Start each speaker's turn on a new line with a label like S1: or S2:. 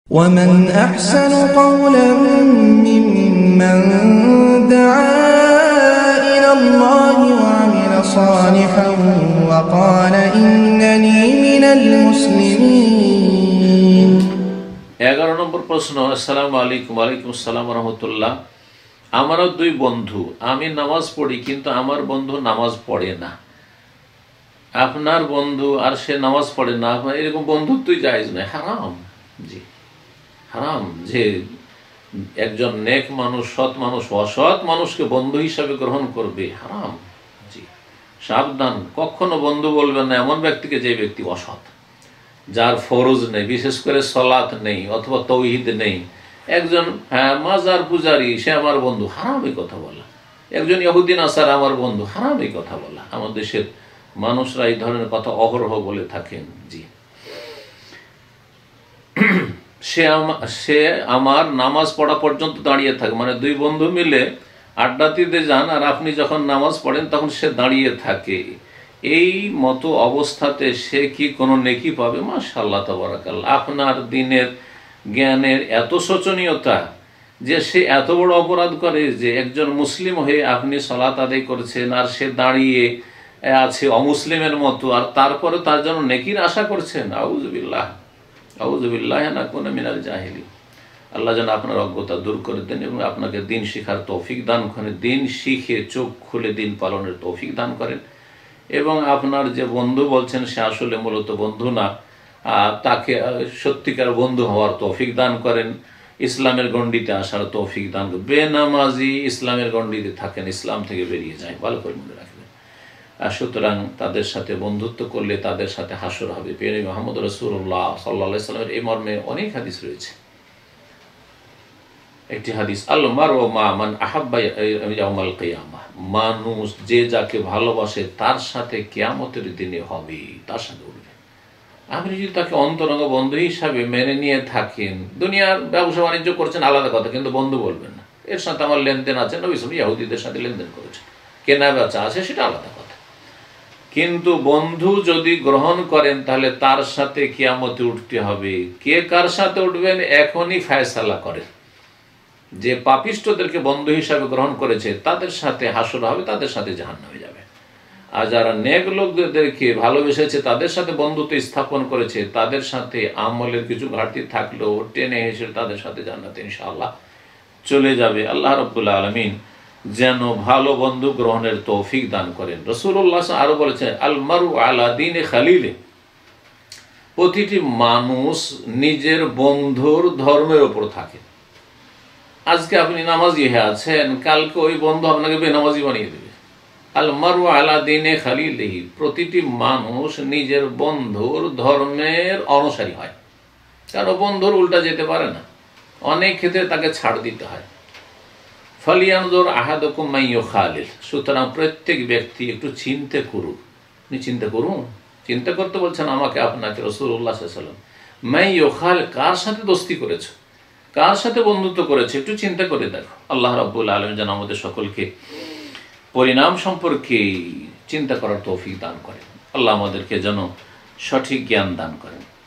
S1: ومن أحسن قولا ممن دعا إلى الله وعمل صالحا وقال إنني من المسلمين।
S2: 11 নম্বর প্রশ্ন। আসসালামু আলাইকুম। ওয়ালাইকুম আসসালাম রহমতুল্লাহ। আমারও দুই বন্ধু, আমি নামাজ পড়ি কিন্তু আমার বন্ধু নামাজ পড়ে না। আপনার বন্ধু আর সে নামাজ পড়ে না, এরকম বন্ধুত্বই জায়েজ নয়, হারাম। জি হারাম যে একজন নেক মানুষ, সৎ মানুষ অসৎ মানুষকে বন্ধু হিসাবে গ্রহণ করবে, হারাম। জি সাবধান, কখনো বন্ধু বলবেন না এমন ব্যক্তিকে যে ব্যক্তি অসৎ, যার ফরজ নেই, বিশেষ করে সলাত নেই অথবা তৌহিদ নেই। একজন মাজার পূজারি সে আমার বন্ধু, হারাম এই কথা বলা। একজন ইহুদি নাসারা আমার বন্ধু, হারাম এই কথা বলা। আমাদের দেশের মানুষরা এই ধরনের কথা অহরহ বলে থাকেন। জি সে আমার নামাজ পড়া পর্যন্ত দাঁড়িয়ে থাকে, মানে দুই বন্ধু মিলে আড্ডা দিতে যান আর আপনি যখন নামাজ পড়েন তখন সে দাঁড়িয়ে থাকে, এই মতো অবস্থাতে সে কি কোনো নেকি পাবে? মাশাআল্লাহ তাবারাকাল্লাহ। আপনার দিনের জ্ঞানের এত শোচনীয়তা যে সে এত বড় অপরাধ করে যে একজন মুসলিম হয়ে আপনি সালাত আদায় করছেন আর সে দাঁড়িয়ে আছে অমুসলিমের মতো, আর তারপরে তার জন্য নেকির আশা করছেন। আউযুবিল্লাহ আউযুবিল্লাহ নাকুনা মিনাল জাহিলিন। আল্লাহ যেন আপনার অজ্ঞতা দূর করে দেন এবং আপনাকে দিন শিখার তৌফিক দান করেন, দিন শিখে চোখ খুলে দিন পালনের তৌফিক দান করেন। এবং আপনার যে বন্ধু বলছেন সে আসলে মূলত বন্ধু না, তাকে সত্যিকার বন্ধু হওয়ার তৌফিক দান করেন, ইসলামের গণ্ডিতে আসার তৌফিক দান করেন। বেনামাজি ইসলামের গণ্ডিতে থাকেন, ইসলাম থেকে বেরিয়ে যায়, ভালো করে মনে রাখবেন। সুতরাং তাদের সাথে বন্ধুত্ব করলে তাদের সাথে হাসর হবে। প্রিয় মুহাম্মদ রাসূলুল্লাহ সাল্লাল্লাহু আলাইহি ওয়াসাল্লামের এই মর্মে অনেক হাদিস রয়েছে। একটি হাদিস, আল মারউ মা মান আহাব্বা ইয়াউমাল কিয়ামাহ, মানুষ যে যাকে ভালোবাসে তার সাথে কিয়ামতের দিনে হবে, তার সাথে উঠবে। আপনি যদি তাকে অন্তরঙ্গ বন্ধু হিসাবে মেনে নিয়ে থাকেন, দুনিয়ার ব্যবসা বাণিজ্য করছেন আলাদা কথা, কিন্তু বন্ধু বলবেন না। এর সাথে আমার লেনদেন আছে, নবী সাল্লাল্লাহু আলাইহি ওয়াসাল্লাম ইহুদিদের সাথে লেনদেন করেছেন, কেনা বেচা আছে, সেটা আলাদা কথা। কিন্তু বন্ধু যদি গ্রহণ করেন তাহলে তার সাথে কিয়ামতে উঠতে হবে। কে কার সাথে উঠবেন এখনই ফায়সালা করেন। যে পাপিষ্ঠদেরকে বন্ধু হিসাবে গ্রহণ করেছে তাদের সাথে হাসর হবে, তাদের সাথে জাহান্নামে যাবে। আর যারা নেক লোকদেরকে ভালোবেসেছে তাদের সাথে বন্ধুত্ব স্থাপন করেছে, তাদের সাথে আমলের কিছু ঘাটতি থাকলেও টেনে হেসে তাদের সাথে জান্নাতে ইনশাআল্লাহ চলে যাবে। আল্লাহ রাব্বুল আলামিন যেন ভালো বন্ধু গ্রহণের তৌফিক দান করেন। রাসূলুল্লাহ আরো বলেছেন, আল মারউ আলা দীনি খালিলে, প্রতিটি মানুষ নিজের বন্ধুর ধর্মের উপর থাকে। আজকে আপনি নামাজি হয়ে আছেন, কালকে ওই বন্ধু আপনাকে বেনামাজি বানিয়ে দেবে। আল মারউ আলা দীনি খালিলিহি, প্রতিটি মানুষ নিজের বন্ধুর ধর্মের অনুসারী হয়, কারণ বন্ধুর উল্টা যেতে পারে না, অনেক ক্ষেত্রে তাকে ছাড় দিতে হয়। ফালিয়ানজুর আহাদুকুম মান ইউখালিল, সুতরাং প্রত্যেক ব্যক্তি একটু চিন্তা করুন। চিন্তা করুন, চিন্তা করতে বলছেন আমাকে আপনাকে রাসূলুল্লাহ সাল্লাল্লাহু আলাইহি ওয়াসাল্লাম। মান ইউখালিল, কার সাথে দোস্তি করেছো, কার সাথে বন্ধুত্ব করেছে, একটু চিন্তা করে দেখো। আল্লাহ রাব্বুল আলামিন যেন আমাদের সকলকে পরিণাম সম্পর্কে চিন্তা করার তৌফিক দান করেন। আল্লাহ আমাদেরকে যেন সঠিক জ্ঞান দান করেন।